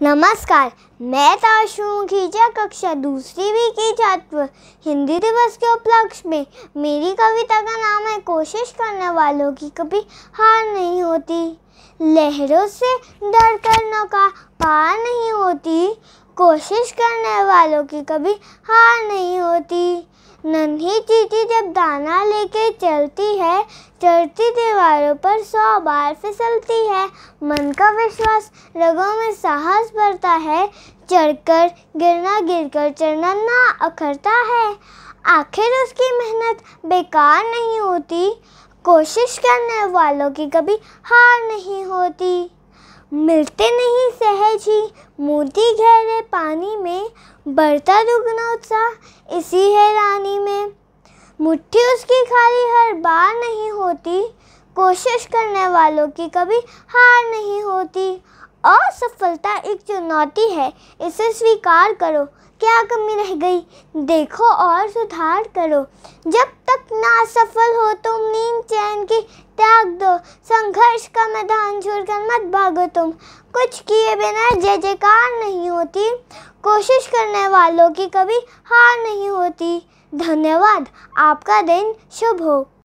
नमस्कार, मैं ताशु खींचा कक्षा दूसरी भी की छात्र। हिंदी दिवस के उपलक्ष्य में मेरी कविता का नाम है कोशिश करने वालों की कभी हार नहीं होती। लहरों से डरकर नौका पार नहीं होती, कोशिश करने वालों की कभी हार नहीं होती। नन्ही चींटी जब दाना लेके चलती है, चढ़ती दीवारों पर 100 बार फिसलती है। मन का विश्वास रगों में साहस भरता है, चढ़कर गिरना गिरकर चढ़ना ना अखरता है। आखिर उसकी मेहनत बेकार नहीं होती, कोशिश करने वालों की कभी हार नहीं होती। मिलते नहीं सहज ही मोती गहरे पानी में, बढ़ता दुगना उत्साह इसी हैरानी में। मुट्ठी उसकी खाली हर बार नहीं होती, कोशिश करने वालों की कभी हार नहीं होती। असफलता एक चुनौती है, इसे स्वीकार करो। क्या कमी रह गई देखो और सुधार करो। जब तक ना सफल हो तुम नींद चैन की त्याग दो, संघर्ष का मैदान छोड़कर मत भागो तुम। कुछ किए बिना जय जयकार नहीं होती, कोशिश करने वालों की कभी हार नहीं होती। धन्यवाद, आपका दिन शुभ हो।